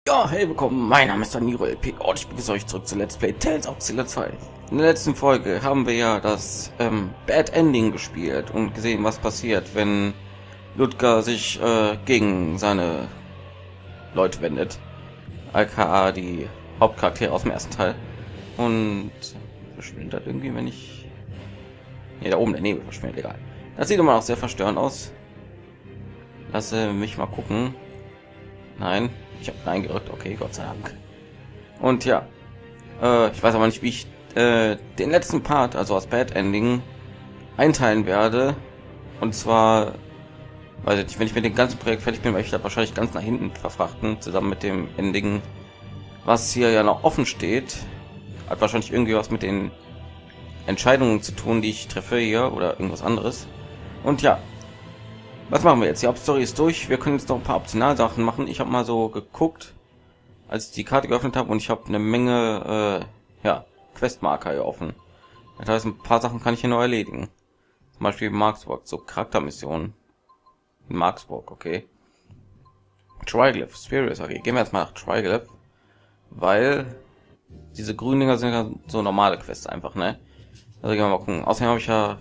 Ja, hey, willkommen, mein Name ist Daniro LP und ich begrüße euch zurück zu Let's Play Tales of Xillia 2. In der letzten Folge haben wir ja das Bad Ending gespielt und gesehen, was passiert, wenn Ludger sich gegen seine Leute wendet, aka die Hauptcharaktere aus dem ersten Teil. Und verschwindet irgendwie, wenn ich... Ne, da oben der Nebel verschwindet, egal. Das sieht immer noch sehr verstörend aus. Lasse mich mal gucken. Nein, ich habe Nein gerückt. Okay, Gott sei Dank. Und ja, ich weiß aber nicht, wie ich den letzten Part, also das Bad Ending, einteilen werde. Und zwar, weiß ich nicht, wenn ich mit dem ganzen Projekt fertig bin, werde ich da wahrscheinlich ganz nach hinten verfrachten, zusammen mit dem Ending, was hier ja noch offen steht. Hat wahrscheinlich irgendwie was mit den Entscheidungen zu tun, die ich treffe hier oder irgendwas anderes. Und ja, was machen wir jetzt? Die Hauptstory ist durch. Wir können jetzt noch ein paar Optionalsachen machen. Ich habe mal so geguckt, als ich die Karte geöffnet habe, und ich habe eine Menge ja, Questmarker hier offen. Das heißt, ein paar Sachen kann ich hier noch erledigen. Zum Beispiel Marksburg, so Charaktermissionen. In Marksburg, okay. Triglyph, Spirits, okay. Gehen wir jetzt mal nach Triglyph, weil diese grünen Dinger sind ja so normale Quests einfach, ne? Also gehen wir mal gucken. Außerdem habe ich ja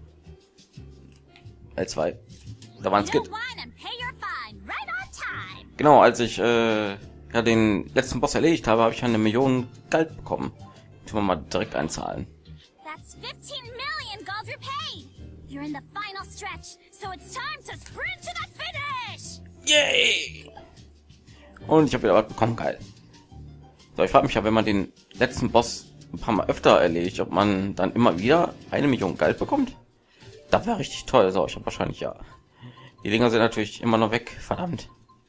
L2. Da waren es geht. Genau, als ich ja den letzten Boss erledigt habe, habe ich eine Million Geld bekommen. Tun wir mal direkt einzahlen. That's 15 million gold repaid. You're in the final stretch, so it's time to sprint to the finish. Yay! Und ich habe wieder was bekommen, geil. So, ich frage mich ja, wenn man den letzten Boss ein paar Mal öfter erledigt, ob man dann immer wieder eine Million Geld bekommt. Das wäre richtig toll. So, ich habe wahrscheinlich ja. Die Dinger sind natürlich immer noch weg, verdammt.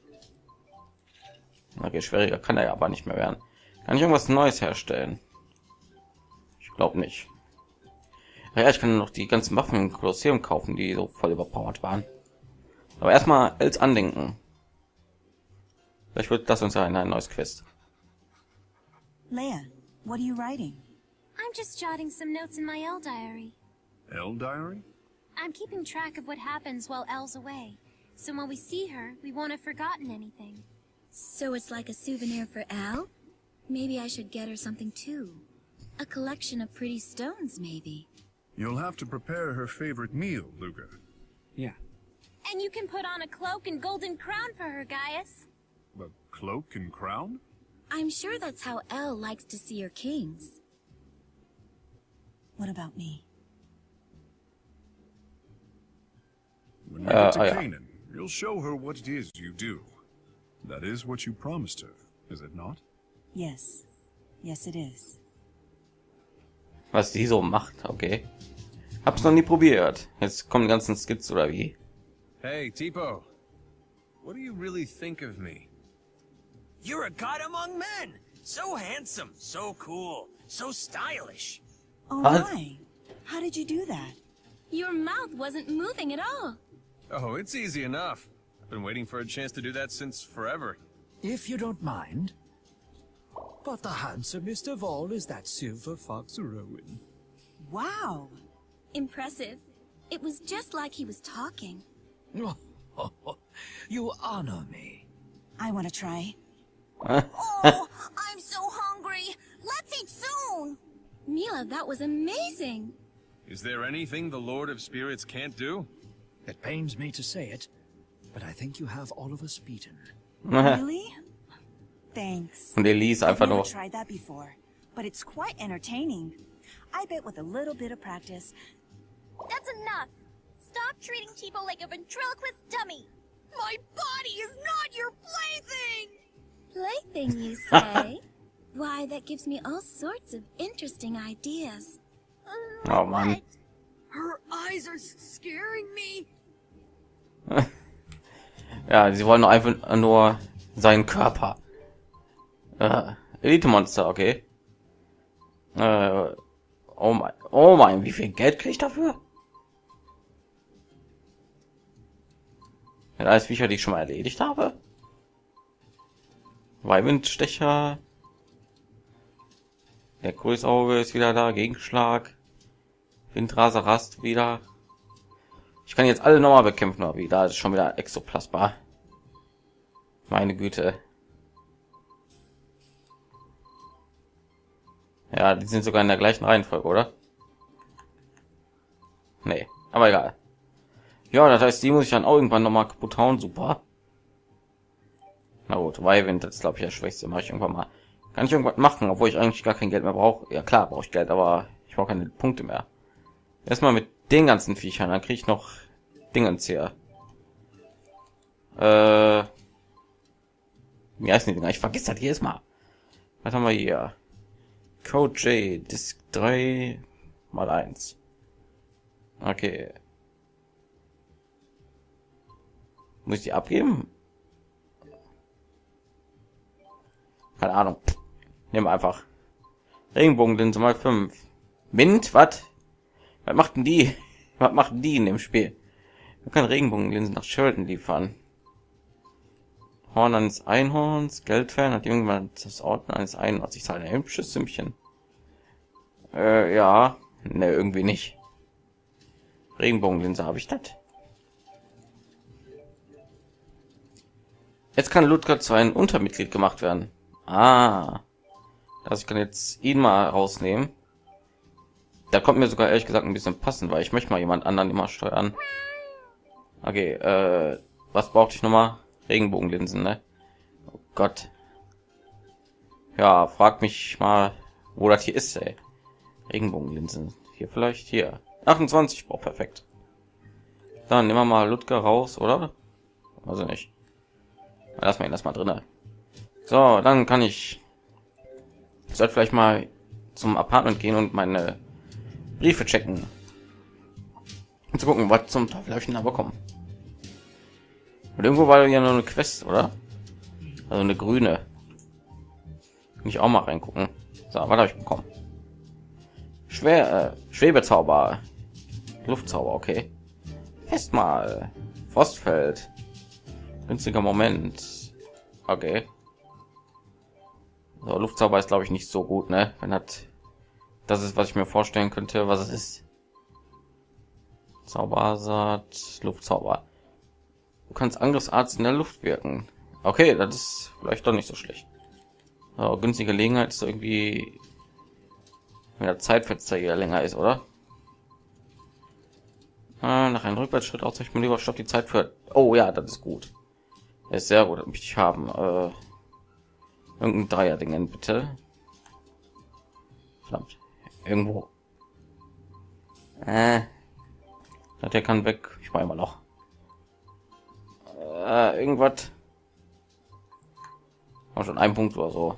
Okay, schwieriger kann er ja aber nicht mehr werden. Kann ich irgendwas Neues herstellen? Ich glaube nicht. Ja, ich kann noch die ganzen Waffen im Kolosseum kaufen, die so voll überpowered waren. Aber erstmal Els Andenken. Vielleicht wird das uns ja in ein neues Quest. Leia, what are you writing? I'm just jotting some notes in my Elle diary. Elle diary? I'm keeping track of what happens while Elle's away, so when we see her, we won't have forgotten anything. So it's like a souvenir for Elle? Maybe I should get her something too. A collection of pretty stones, maybe. You'll have to prepare her favorite meal, Luca. Yeah. And you can put on a cloak and golden crown for her, Gaius. A cloak and crown? I'm sure that's how Elle likes to see her kings. What about me? When we get to oh, yeah. Canaan, you'll show her what it is you do. That is what you promised her, is it not? Yes. Yes, it is. Was die so macht, okay. Hab's noch nie probiert. Jetzt kommen die ganzen Skits oder wie? Hey, Tipo. What do you really think of me? You're a god among men! So handsome, so cool, so stylish. Oh What? my! How did you do that? Your mouth wasn't moving at all. Oh, it's easy enough. I've been waiting for a chance to do that since forever. If you don't mind. But the handsomest of all is that silver fox Rowan. Wow! Impressive. It was just like he was talking. You honor me. I want to try. Oh, I'm so hungry. Let's eat soon. Mila, that was amazing. Is there anything the Lord of Spirits can't do? It pains me to say it, but I think you have all of us beaten. Really? Thanks. Und Elise I've einfach never nur. tried that before, but it's quite entertaining. I bet with a little bit of practice. That's enough. Stop treating Tipo like a ventriloquist dummy. My body is not your plaything. Plaything, you say? Why, that gives me all sorts of interesting ideas. Oh Mann. Her eyes are scaring me. Ja, sie wollen nur einfach nur seinen Körper. Elite-Monster, okay. Oh mein, wie viel Geld krieg ich dafür? Ja, alles Viecher, die ich schon mal erledigt habe. Weibwindstecher. Der Größauge ist wieder da. Gegenschlag. Windraser Rast wieder. Ich kann jetzt alle nochmal bekämpfen, aber da ist schon wieder Exoplasma. Meine Güte. Ja, die sind sogar in der gleichen Reihenfolge, oder? Nee, aber egal. Ja, das heißt, die muss ich dann auch irgendwann noch mal kaputt hauen. Super. Na gut, Wyvern, das ist glaube ich der schwächste. Mache ich irgendwann mal. Kann ich irgendwas machen, obwohl ich eigentlich gar kein Geld mehr brauche? Ja klar, brauche ich Geld, aber ich brauche keine Punkte mehr. Erstmal mit den ganzen Viechern, dann kriege ich noch Dingens hier. Wie heißen die Dinger? Ich vergesse das jedes Mal. Was haben wir hier? Code J, Disk 3 mal 1. Okay. Muss ich die abgeben? Keine Ahnung. Nehmen wir einfach. Regenbogenlinse mal 5. Mint, was? Was macht denn die? Was macht die in dem Spiel? Man kann Regenbogenlinsen nach Sheridan liefern. Horn eines Einhorns, Geldfan hat irgendwann das Ordnen eines Einhorns. Ich zahle ein hübsches Sümmchen. Ja. Ne, irgendwie nicht. Regenbogenlinse, habe ich das? Jetzt kann Ludger zu einem Untermitglied gemacht werden. Ah. Also ich kann jetzt ihn mal rausnehmen. Da kommt mir sogar ehrlich gesagt ein bisschen passen, weil ich möchte mal jemand anderen immer steuern. Okay, was brauchte ich noch mal? Regenbogenlinsen, ne? Oh Gott. Ja, frag mich mal, wo das hier ist, ey. Regenbogenlinsen. Hier vielleicht? Hier. 28. Boah, perfekt. Dann nehmen wir mal Ludger raus, oder? Also nicht. Lass mal ihn erstmal drin. So, dann kann ich sollte vielleicht mal zum Apartment gehen und meine Briefe checken. Und zu gucken, was zum Teufel habe ich denn da bekommen. Und irgendwo war ja noch eine Quest, oder? Also eine grüne. Kann ich auch mal reingucken. So, was habe ich bekommen? Schwebezauber. Luftzauber, okay. Festmal. Frostfeld. Günstiger Moment. Okay. So, Luftzauber ist glaube ich nicht so gut, ne? Wenn das ist, was ich mir vorstellen könnte, was es ist. Zaubersaat, Luftzauber. Du kannst Angriffsarzt in der Luft wirken. Okay, das ist vielleicht doch nicht so schlecht. So, günstige Gelegenheit ist irgendwie, wenn der Zeitfenster hier länger ist, oder? Nach einem Rückwärtsschritt auszeichnet man lieber Stopp die Zeit für. Oh ja, das ist gut. Das ist sehr gut, das möchte ich haben. Irgendein Dreier-Dingen, bitte. Verdammt. Irgendwo. Der kann weg. Ich war immer noch. Irgendwas. Auch schon ein Punkt oder so.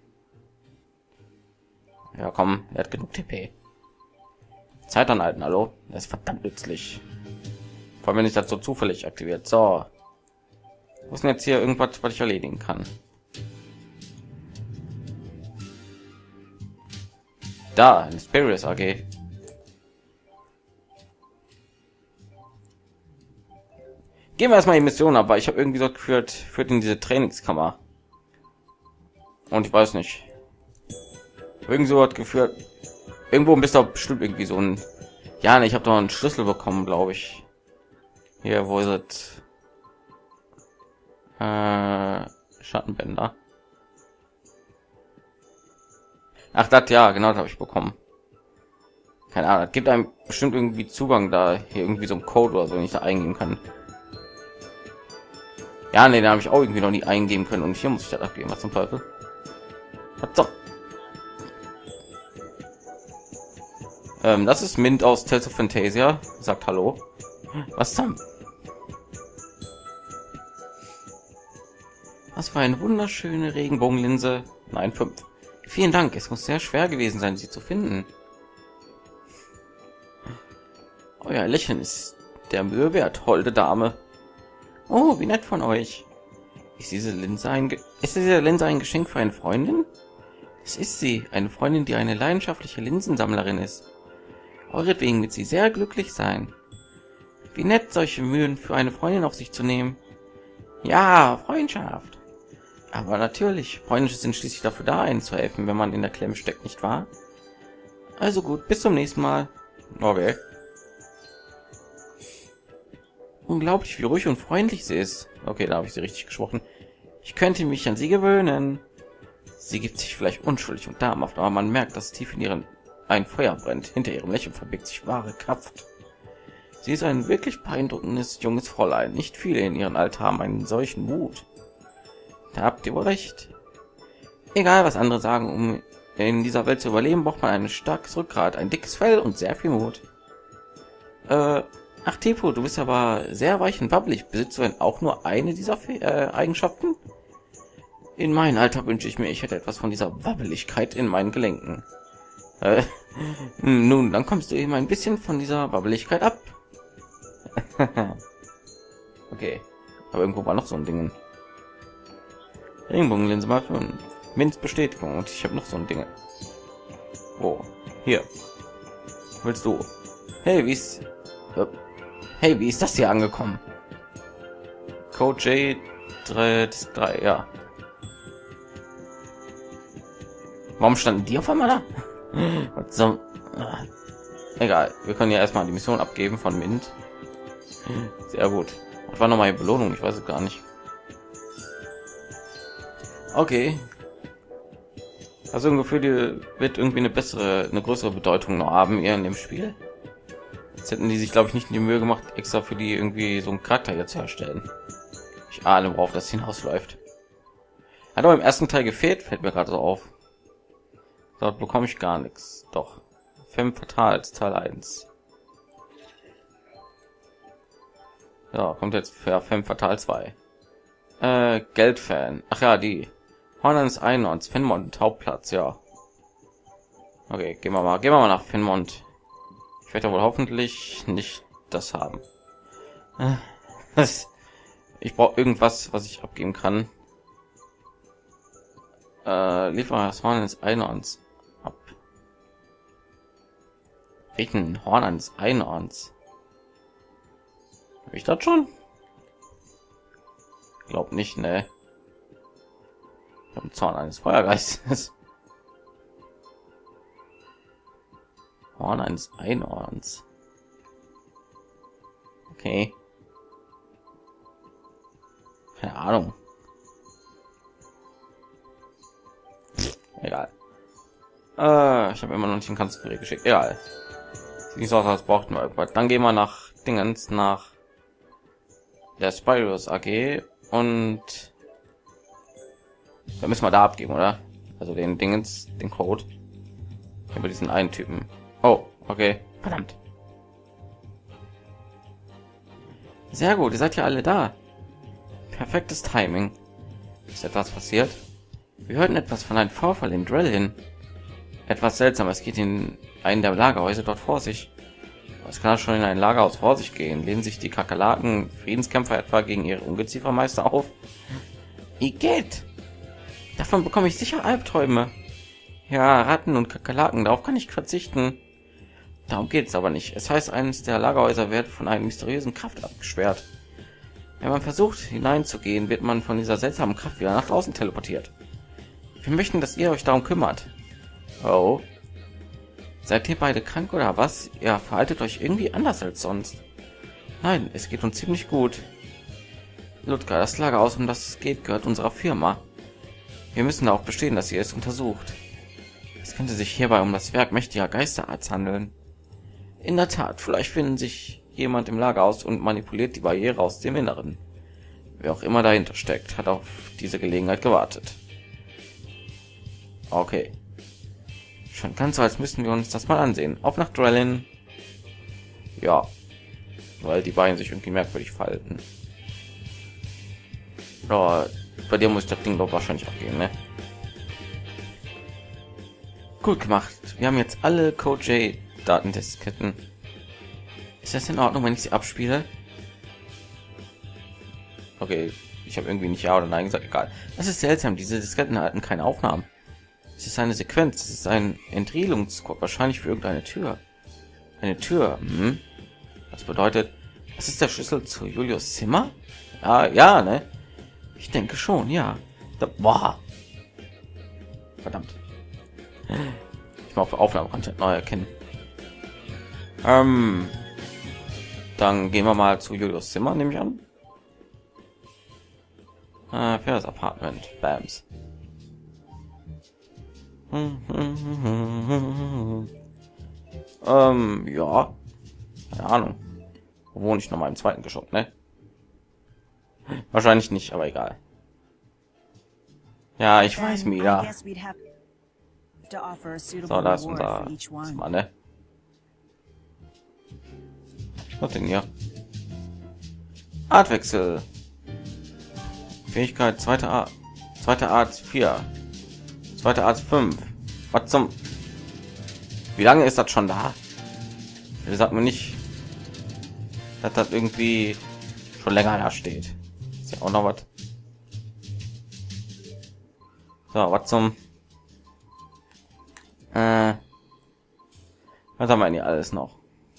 Ja, komm, er hat genug TP. Zeit anhalten, hallo. Das ist verdammt nützlich. Vor allem, wenn ich das so zufällig aktiviert. So. Was ist denn jetzt hier irgendwas, was ich erledigen kann? Da, eine Spirits AG. Gehen wir erstmal die Mission ab, weil ich habe irgendwie so geführt in diese Trainingskammer. Und ich weiß nicht. Irgend so hat geführt. Irgendwo bist du bestimmt irgendwie so ein. Ja, ne, ich habe doch einen Schlüssel bekommen, glaube ich. Hier, wo ist es? Schattenbänder. Ach, das ja, genau, das habe ich bekommen. Keine Ahnung, es gibt einem bestimmt irgendwie Zugang da, hier irgendwie so ein Code oder so, den ich da eingeben kann. Ja, ne, den habe ich auch irgendwie noch nie eingeben können und hier muss ich das abgeben, was zum Teufel. So. Das ist Mint aus Tales of Phantasia, sagt hallo. Was zum? Was für eine wunderschöne Regenbogenlinse. Nein, 5. Vielen Dank, es muss sehr schwer gewesen sein, sie zu finden. Euer Lächeln ist der Mühe wert, holde Dame. Oh, wie nett von euch. Ist diese Linse ein Geschenk für eine Freundin? Es ist sie, eine Freundin, die eine leidenschaftliche Linsensammlerin ist. Euretwegen wird sie sehr glücklich sein. Wie nett, solche Mühen für eine Freundin auf sich zu nehmen. Ja, Freundschaft. Aber natürlich, Freunde sind schließlich dafür da, einen zu helfen, wenn man in der Klemme steckt, nicht wahr? Also gut, bis zum nächsten Mal. Okay. Unglaublich, wie ruhig und freundlich sie ist. Okay, da habe ich sie richtig gesprochen. Ich könnte mich an sie gewöhnen. Sie gibt sich vielleicht unschuldig und damenhaft, aber man merkt, dass tief in ihren ein Feuer brennt. Hinter ihrem Lächeln verbirgt sich wahre Kraft. Sie ist ein wirklich beeindruckendes junges Fräulein. Nicht viele in ihrem Alter haben einen solchen Mut. Da habt ihr wohl recht. Egal, was andere sagen, um in dieser Welt zu überleben, braucht man ein starkes Rückgrat, ein dickes Fell und sehr viel Mut. Ach Tepo, du bist aber sehr weich und wabbelig. Besitzt du denn auch nur eine dieser Eigenschaften? In meinem Alter wünsche ich mir, ich hätte etwas von dieser Wabbeligkeit in meinen Gelenken. Nun, dann kommst du eben ein bisschen von dieser Wabbeligkeit ab. Okay, aber irgendwo war noch so ein Ding. Regenbogenlinse mal für Minzbestätigung und ich habe noch so ein Ding. Oh, hier. Willst du? Hey, wie ist das hier angekommen? Code J3, ja. Warum standen die auf einmal da? Was so? Egal, wir können ja erstmal die Mission abgeben von Mint. Sehr gut. Was war noch mal die Belohnung? Ich weiß es gar nicht. Okay. Also ein Gefühl, die wird irgendwie eine größere Bedeutung noch haben hier in dem Spiel. Jetzt hätten die sich, glaube ich, nicht in die Mühe gemacht, extra für die irgendwie so einen Charakter jetzt herstellen. Ich ahne, worauf das hinausläuft. Hat aber im ersten Teil gefehlt, fällt mir gerade so auf. Dort bekomme ich gar nichts. Doch. Femme Fatales Teil 1. Ja, kommt jetzt für Femme Fatale 2. Geldfan. Ach ja, die. Horn des Einhorns, Finmont, Hauptplatz, ja. Okay, gehen wir mal nach Finmont. Ich werde wohl hoffentlich nicht das haben. Ich brauche irgendwas, was ich abgeben kann. Liefere das Horn des Einhorns ab. Welchen Horn eines Einhorns? Habe ich das schon? Glaub nicht, ne? Ich habe einen Zorn eines Feuergeistes. Horn eines Einhorns. Okay. Keine Ahnung. Egal. Ich habe immer noch nicht ein Kanzlergerät geschickt. Egal. Sieht nicht so aus, als brauchten wir irgendwas. Dann gehen wir nach Dingens, nach der Spyros AG und dann müssen wir da abgeben, oder? Also den Dingens, den Code über diesen einen Typen. Oh, okay. Verdammt. Sehr gut, ihr seid ja alle da. Perfektes Timing. Ist etwas passiert? Wir hörten etwas von einem Vorfall in Drellin. Etwas seltsam, es geht in einen der Lagerhäuser dort vor sich. Es kann schon in ein Lagerhaus vor sich gehen. Lehnen sich die Kakerlaken Friedenskämpfer etwa gegen ihre Ungeziefermeister auf? Igitt! Davon bekomme ich sicher Albträume. Ja, Ratten und Kakerlaken, darauf kann ich verzichten. Darum geht es aber nicht. Es heißt, eines der Lagerhäuser wird von einer mysteriösen Kraft abgesperrt. Wenn man versucht hineinzugehen, wird man von dieser seltsamen Kraft wieder nach draußen teleportiert. Wir möchten, dass ihr euch darum kümmert. Oh. Seid ihr beide krank oder was? Ihr verhaltet euch irgendwie anders als sonst. Nein, es geht uns ziemlich gut. Ludger, das Lagerhaus, um das es geht, gehört unserer Firma. Wir müssen darauf bestehen, dass ihr es untersucht. Es könnte sich hierbei um das Werk mächtiger Geisterarzt handeln. In der Tat, vielleicht findet sich jemand im Lagerhaus und manipuliert die Barriere aus dem Inneren. Wer auch immer dahinter steckt, hat auf diese Gelegenheit gewartet. Okay. Schon ganz so, als müssten wir uns das mal ansehen. Auf nach Drellin. Ja. Weil die beiden sich irgendwie merkwürdig verhalten. Ja, bei dir muss das Ding doch wahrscheinlich auch gehen, ne? Gut gemacht. Wir haben jetzt alle Code J Datendisketten. Ist das in Ordnung, wenn ich sie abspiele? Okay, ich habe irgendwie nicht ja oder nein gesagt. Egal. Das ist seltsam. Diese Disketten halten keine Aufnahmen. Es ist eine Sequenz. Es ist ein Entrielungscode, wahrscheinlich für irgendeine Tür. Eine Tür. Hm? Das bedeutet, das ist der Schlüssel zu Julius Zimmer? Ja, ne? Ich denke schon, ja. Boah. Verdammt. Ich mache auf Aufnahmekontent neu erkennen. Dann gehen wir mal zu Julius Zimmer, nehme ich an. Für das Apartment. Bams. Ja, keine Ahnung. Wo wohne ich noch mal im zweiten Geschoss, ne? Wahrscheinlich nicht, aber egal. Ja, ich weiß, Then I Mila. guess we'd have to offer a So, suitable da ist reward unser for each one. Zimmer, ne? Was denn hier? Artwechsel. Fähigkeit zweite Art 4. Zweite Art 5. Was zum... Wie lange ist das schon da? Ihr sagt mir nicht, dass das irgendwie schon länger da steht. Ist ja auch noch was. So, was zum... was haben wir denn hier alles noch?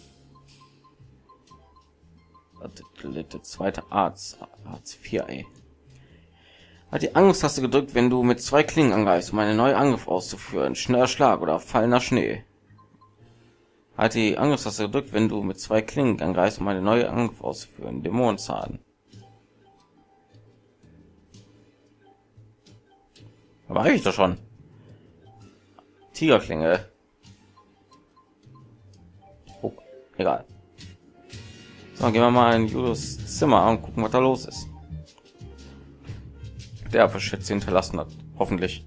Die zweite Arzt 4, ey. Hat die Angriffstaste gedrückt, wenn du mit 2 Klingen angreifst, um einen neuen Angriff auszuführen. Schneller Schlag oder fallender Schnee. Hat die Angriffstaste gedrückt, wenn du mit 2 Klingen angreifst, um einen neuen Angriff auszuführen. Dämonenzahn. Aber ich doch schon. Tigerklinge. Oh, egal. So, gehen wir mal in Julius Zimmer und gucken, was da los ist. Der Verschätze hinterlassen hat, hoffentlich.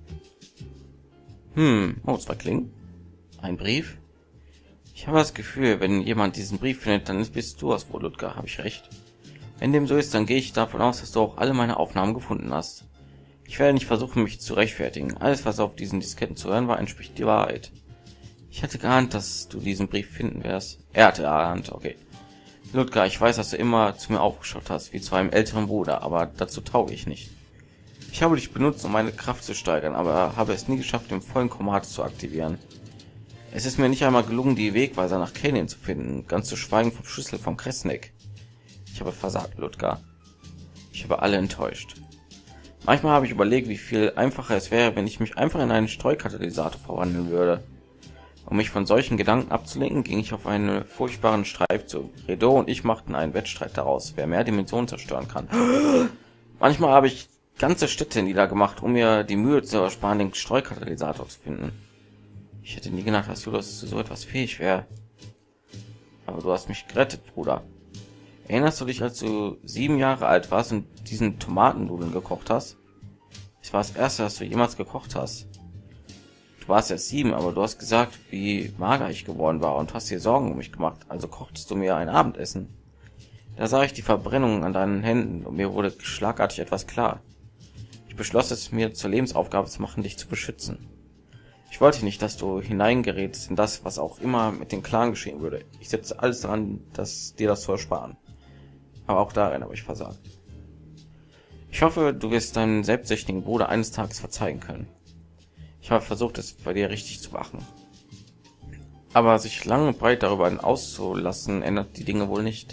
Oh, 2 Klingen. Ein Brief. Ich habe das Gefühl, wenn jemand diesen Brief findet, dann bist du es wohl, Ludger. Habe ich recht? Wenn dem so ist, dann gehe ich davon aus, dass du auch alle meine Aufnahmen gefunden hast. Ich werde nicht versuchen, mich zu rechtfertigen. Alles, was auf diesen Disketten zu hören war, entspricht die Wahrheit. Ich hatte geahnt, dass du diesen Brief finden wirst. Er hatte geahnt, okay. Ludger, ich weiß, dass du immer zu mir aufgeschaut hast, wie zu einem älteren Bruder, aber dazu tauge ich nicht. Ich habe dich benutzt, um meine Kraft zu steigern, aber habe es nie geschafft, den vollen Chromat zu aktivieren. Es ist mir nicht einmal gelungen, die Wegweiser nach Canyon zu finden, ganz zu schweigen vom Schlüssel von Kresnik. Ich habe versagt, Ludger. Ich habe alle enttäuscht. Manchmal habe ich überlegt, wie viel einfacher es wäre, wenn ich mich einfach in einen Streukatalysator verwandeln würde. Um mich von solchen Gedanken abzulenken, ging ich auf einen furchtbaren Streif zu. Redo und ich machten einen Wettstreit daraus, wer mehr Dimensionen zerstören kann. Manchmal habe ich ganze Städte niedergemacht, um mir die Mühe zu ersparen, den Streukatalysator zu finden. Ich hätte nie gedacht, dass Julius zu so etwas fähig wäre. Aber du hast mich gerettet, Bruder. Erinnerst du dich, als du 7 Jahre alt warst und diesen Tomatennudeln gekocht hast? Es war das erste, was du jemals gekocht hast. Du warst erst 7, aber du hast gesagt, wie mager ich geworden war und hast dir Sorgen um mich gemacht, also kochtest du mir ein Abendessen. Da sah ich die Verbrennungen an deinen Händen und mir wurde schlagartig etwas klar. Ich beschloss es mir zur Lebensaufgabe zu machen, dich zu beschützen. Ich wollte nicht, dass du hineingerätst in das, was auch immer mit den Clan geschehen würde. Ich setze alles daran, dir das zu ersparen. Aber auch darin habe ich versagt. Ich hoffe, du wirst deinen selbstsüchtigen Bruder eines Tages verzeihen können. Ich habe versucht, es bei dir richtig zu machen. Aber sich lang und breit darüber auszulassen, ändert die Dinge wohl nicht.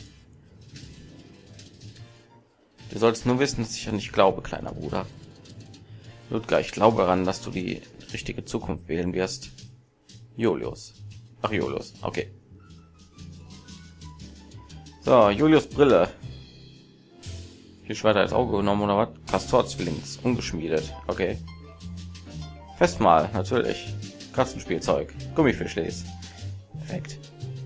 Du sollst nur wissen, dass ich an dich glaube, kleiner Bruder. Ludger, ich glaube daran, dass du die richtige Zukunft wählen wirst. Julius. Ach, Julius. Okay. So, Julius Brille. Hier Schwerter als Auge genommen oder was? Castor-Zwillings. Ungeschmiedet. Okay. Festmahl, natürlich. Katzenspielzeug. Gummifischles. Perfekt.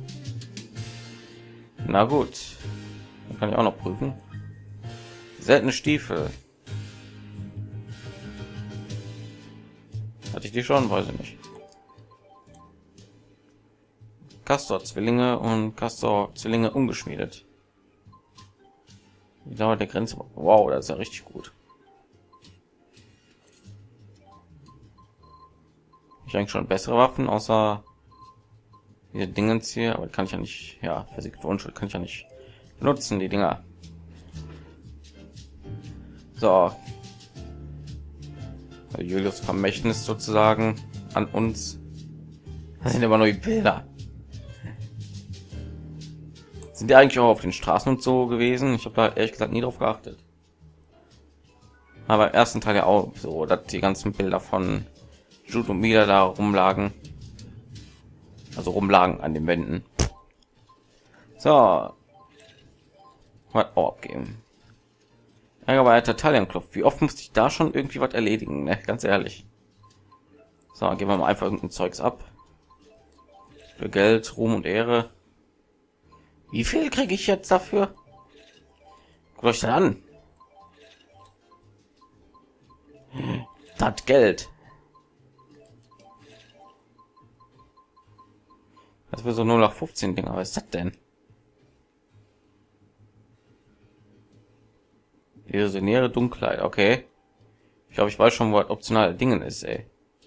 Na gut. Dann kann ich auch noch prüfen. Seltene Stiefel. Hatte ich die schon? Weiß ich nicht. Castor-Zwillinge und Castor-Zwillinge ungeschmiedet. Die Dauer der Grenze. Wow, das ist ja richtig gut. Ich eigentlich schon bessere Waffen, außer diese Dingens hier, aber kann ich ja nicht, ja, versiegte Unschuld kann ich ja nicht benutzen, die Dinger. So. Julius Vermächtnis sozusagen an uns. Das sind immer nur die Bilder. Sind die eigentlich auch auf den Straßen und so gewesen? Ich habe da ehrlich gesagt nie drauf geachtet. Aber im ersten Teil ja auch so, dass die ganzen Bilder von Jude und Mila da rumlagen. Also rumlagen an den Wänden. So. Mal abgeben. Aber der Talienklopf. Wie oft musste ich da schon irgendwie was erledigen, ne? Ganz ehrlich. So, geben wir mal einfach irgendein Zeugs ab. Für Geld, Ruhm und Ehre. Wie viel kriege ich jetzt dafür? Guckt euch das an. Das Geld. Das für so 0815 Dinger. Was ist das denn? Illusionäre Dunkelheit. Okay. Ich glaube, ich weiß schon, was optionale Dingen ist, ey.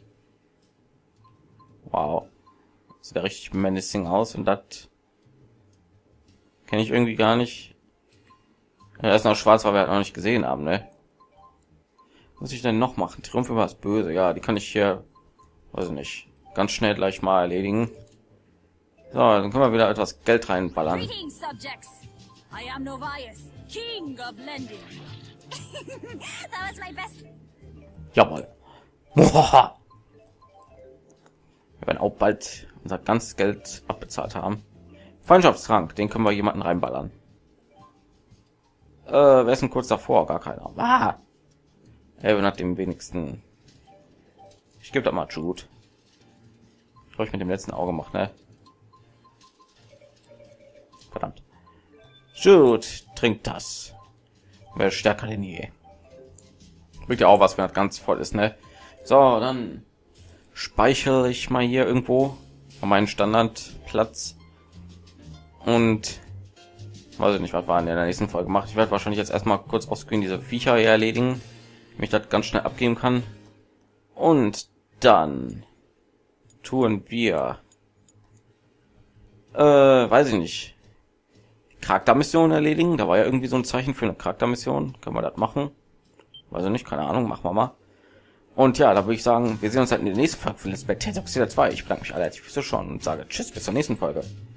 Wow. Sieht ja richtig menacing aus und das kenne ich irgendwie gar nicht. Ja, das ist noch schwarz, weil wir halt noch nicht gesehen haben, ne? Was muss ich denn noch machen? Triumph über das Böse. Ja, die kann ich hier, weiß ich nicht, ganz schnell gleich mal erledigen. So, dann können wir wieder etwas Geld reinballern. Greetings, subjects. I am Novius, king of lending. That was my best. Jawohl. Wir werden auch bald unser ganzes Geld abbezahlt haben. Freundschaftstrank, den können wir jemanden reinballern. Wer ist denn kurz davor? Gar keiner. Elvin hat dem wenigsten. Ich gebe das mal Jude. Ich habe ich mit dem letzten Auge gemacht, ne? Verdammt. Jude trinkt das. Wäre stärker denn je. Bringt ja auch was, wenn das ganz voll ist, ne? So, dann speichere ich mal hier irgendwo an meinen Standardplatz und weiß ich nicht, was wir in der nächsten Folge gemacht. Ich werde wahrscheinlich jetzt erstmal kurz auf Screen diese Viecher hier erledigen, mich das ganz schnell abgeben kann und dann tun wir weiß ich nicht, Charaktermission erledigen. Da war ja irgendwie so ein Zeichen für eine Charaktermission. Können wir das machen? Weiß ich nicht, keine Ahnung, machen wir mal. Und ja, da würde ich sagen, wir sehen uns halt in der nächsten Folge von Let's Play Tales of Xillia 2. Ich bedanke mich alle herzlich fürs Zuschauen und sage Tschüss, bis zur nächsten Folge.